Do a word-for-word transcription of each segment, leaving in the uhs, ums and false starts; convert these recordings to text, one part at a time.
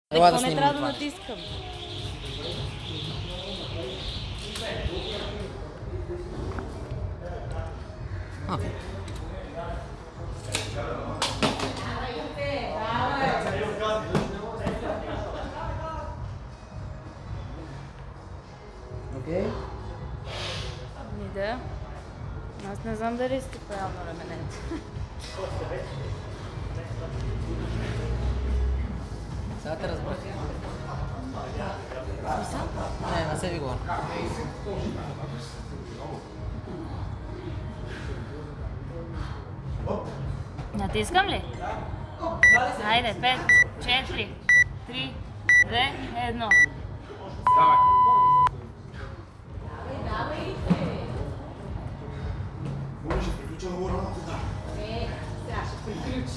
Какво не трябва да натискам? Окей. Окей? Ми да. Аз не знам дали сте правилно раменете. Сега те разбрах. Смисъл? Не, на себе го. Натискам ли? Хайде, пет, четири, три, две, едно. Давай. Може да приключа много работа, да. Е, сега ще приключиш.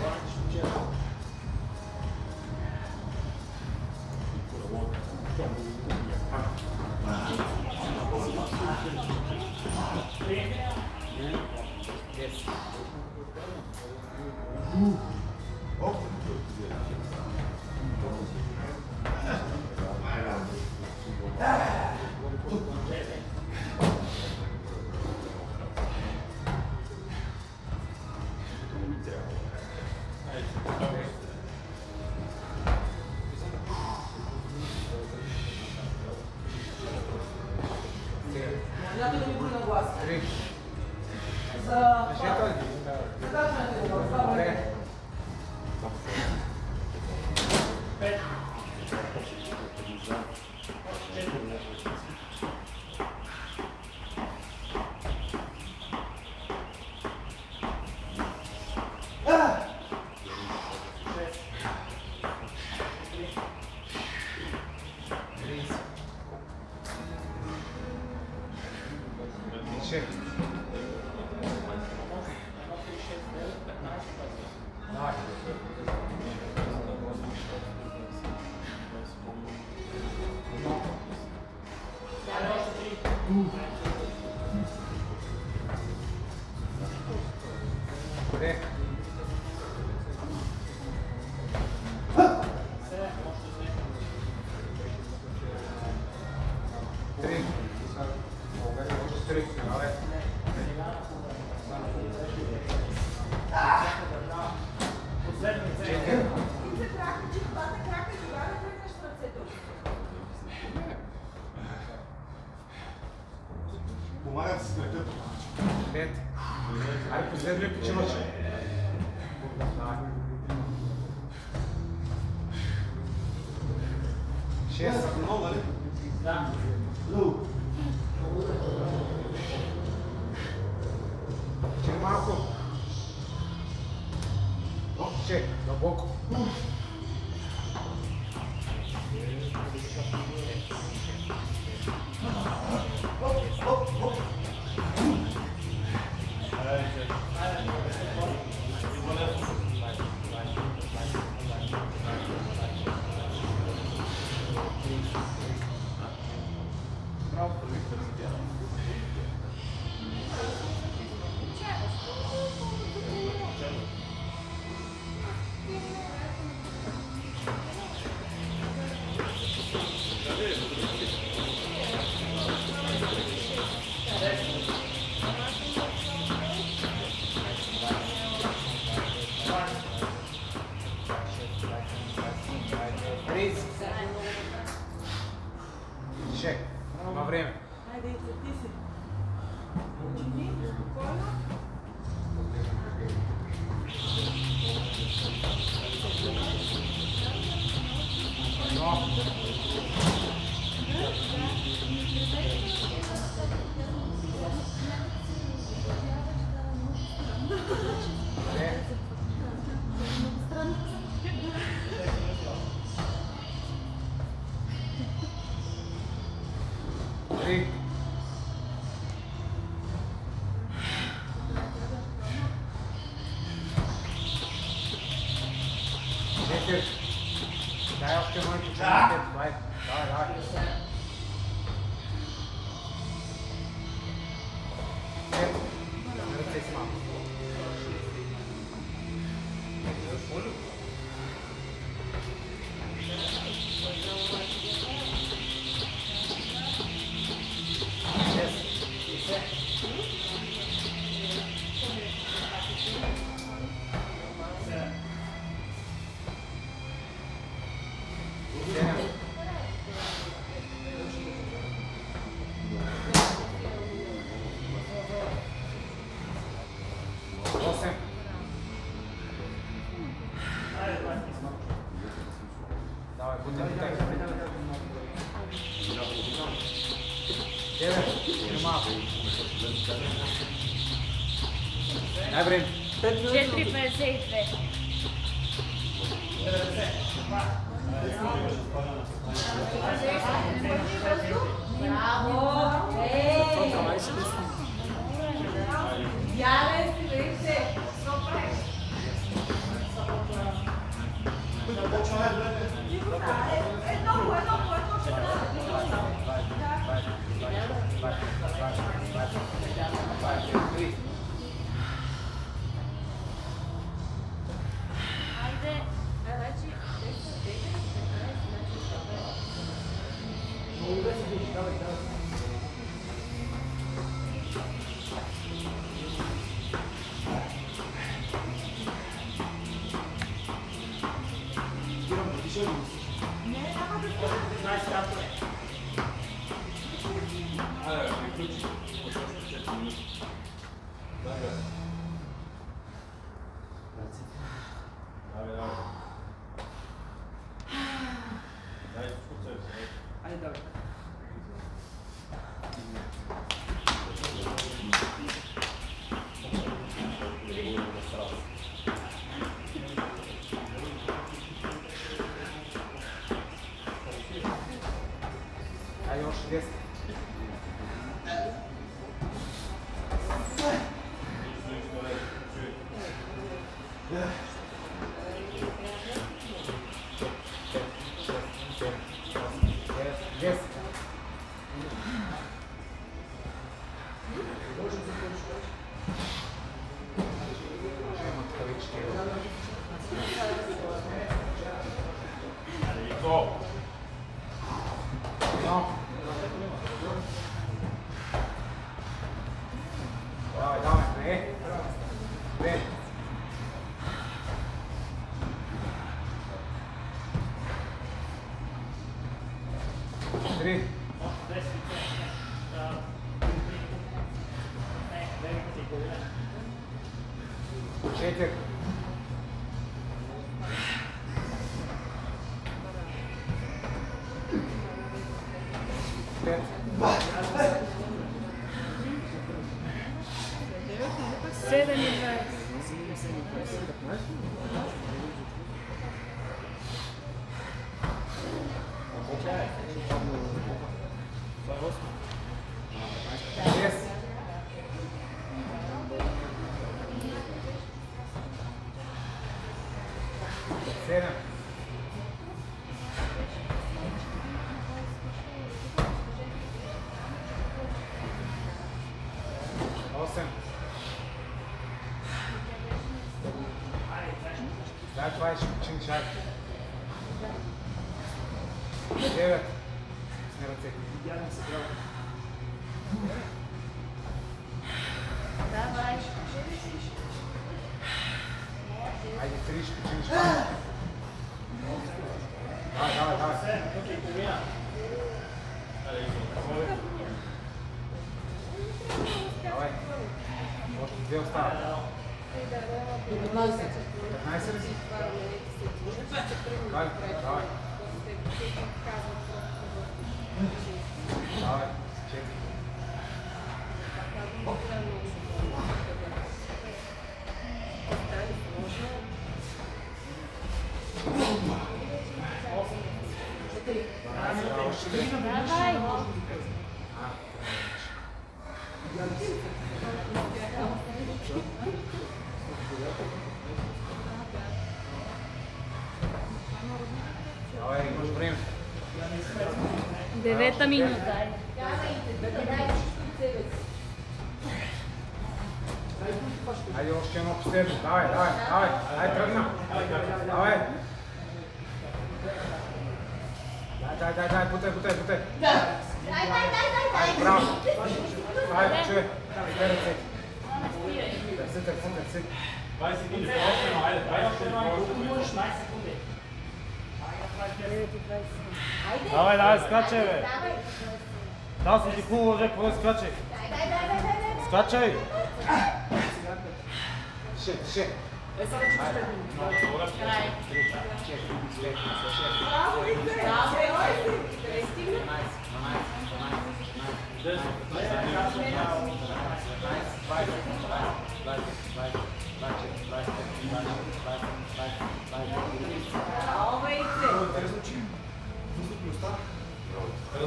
Някой да ми брои на глас. Три. За... Решете ли? Закачването го, това време. Пет. Check. Давай. Две. Три. Три. Давай. Четири. Ти се крака, че двата крака и тогава да тръгнеш в ръцето. Помагам си с кръка. Пет. Айде последния почиваш. Давай. Шест. Много, нали? Да. Чек малко. О, чек, дълбоко. Чек. Има време. Хайде, ти си. Чини, спокойно. Но. Две. Три. Четири. Дай още малко. Давай, давай, давай. Пет. Ръце си малко. Butaj, butaj. Девет, малко. Дай време. четири петдесет и две. Браво! Ей! Явен си, вижте! Едно, едно, едно ще Айде. Айде, давай. Айде още десет. Десет. Давай, давай, не. Две. Три. Четири. Пет. седем и двадесет. Шест. Седем. Осем. След това ще учим шаг. Девет. С ръце. Давай. Айде, три ще учим шаг. Давай, давай, давай. Давай. Още две остават. петнайсет. петнайсет ли си? Давай, давай. Давай, четири. Давай. Давай, имаш време. Девета минута. Айде още едно последно. Давай, давай, давай. Дай тръгна. Давай. Дай, дай, дай, дай, бутай, бутай, бутай. Дай, дай, дай, дай, дай. Браво. Дай, човек. Дай ръце. Търси, търси, търси. двайсет секунди, по-остено, айде, двайсет секунди. Давай, давай, скачай, бе. Давай. Да, си ти хубаво, бе, какво скачай? Дай, дай, дай, дай, дай. Скачай! Тише, тише. Е, сега че Край. Браво, Виктор.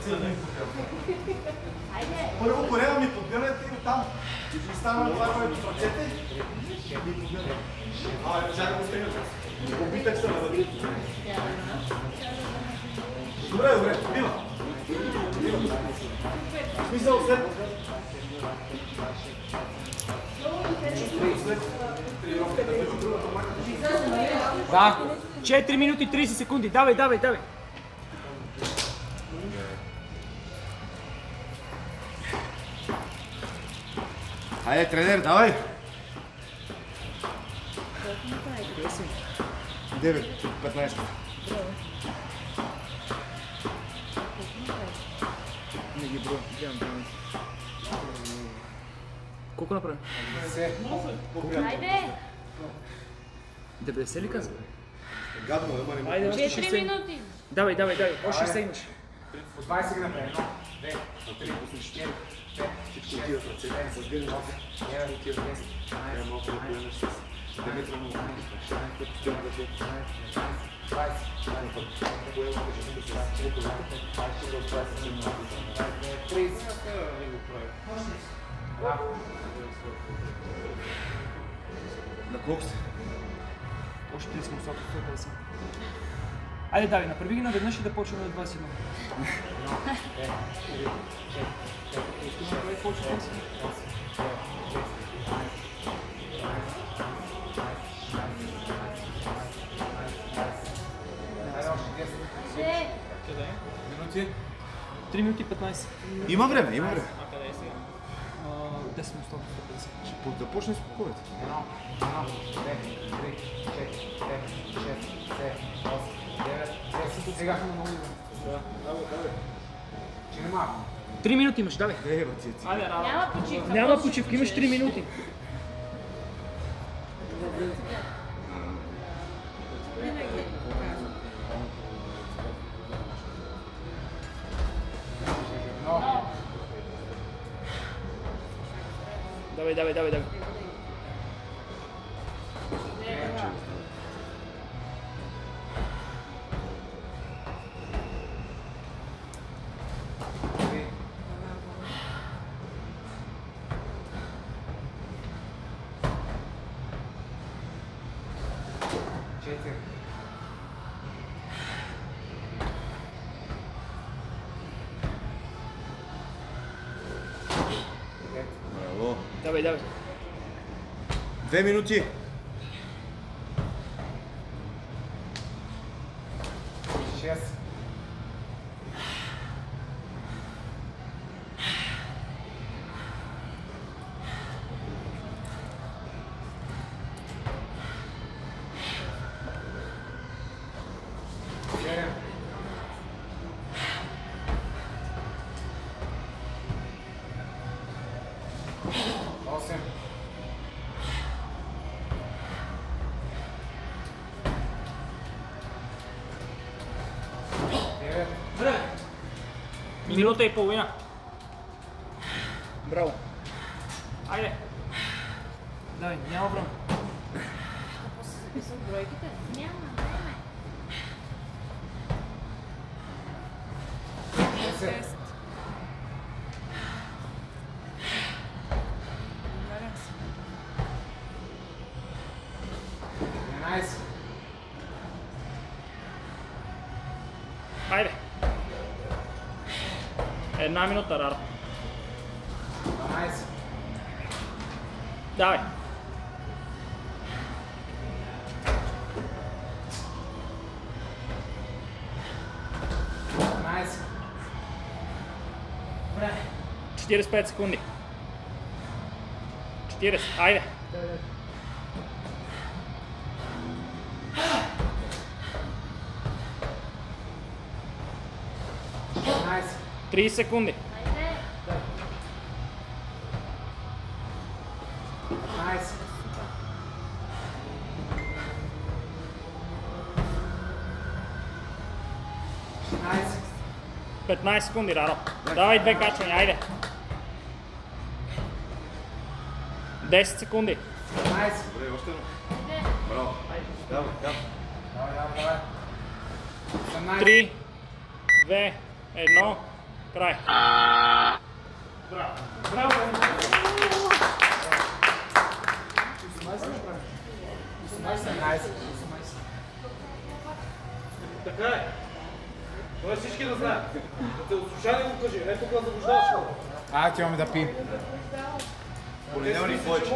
Първо корема ми подгърнете и оттам. И ти стана това, което с ръцете. А, чакай го стегнете. Обитах се на вътре. Добре, добре, бива. Бива. Смисъл след. Да. четири минути и тридесет секунди. Давай, давай, давай. Хайде, тренер, давай! девет, петнайсет. Не ги броя, гледам там. Колко направи? Хайде! деветдесет ли каза? Гадно, да бъдем. Айде, още четири шестдесет. минути. Давай, давай, давай. Още ще стегнеш. По двайсет ги направи. Едно, две, три, четири, пет, шест, седем, осем, девет, десет, На колко сте? Още тридесет сто и петдесет. Айде, давай, направи ги наведнъж и да почваме на двайсет и едно. минути. три минути и петнайсет. Има време, има време. десет на сто и петдесет. Ще да почне спокойно. Едно, едно, две, три, четири, пет, шест, седем, осем, девет, десет. Сега. Че не малко. три минути имаш, давай. Е, бе, ти, ти. Няма почивка. Няма почивка, имаш три минути. Давай, давай, давай, давай. Четири. Браво. Давай, давай. Две минути. Шест. Седем. Осем. Девет. Минута и половина. Браво. Айде. Давай, няма време. Записвам бройките. Няма време. Десет. Единайсет. Айде. Една минута, Раро. Дванайсет. Давай. Тринайсет. четирийсет и пет секунди. четирийсет. Айде. шестнайсет. трийсет секунди. Хайде. петнайсет. шестнайсет. петнайсет секунди, Раро. Давай две качвания, айде. десет секунди. седемнайсет. Добре, още едно. Браво. Давай, давай. Давай, давай, давай. осемнайсет. три, две, едно. Край. Браво. Браво! Така е. Това всички да знаят. Да те отслушали го кажи. Ето тук заблуждаваш. А, отиваме да пием. Понеделник повече.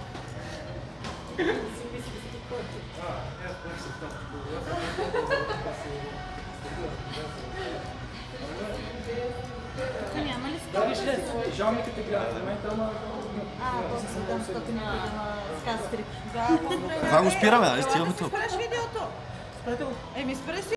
Тук няма ли Да, виж ли, жалниката гледат в момента, ама... А, после съм там, защото някой да ма сказ трик. Да, по-добре. Това го спираме, нали? Стигаме тук. Спреш видеото. Спрете го. Еми, спреш